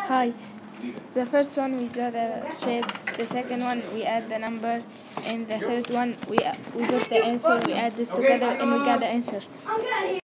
Hi. The first one we draw the shape, the second one we add the number, and the third one we put the answer, we add it together and we got the answer.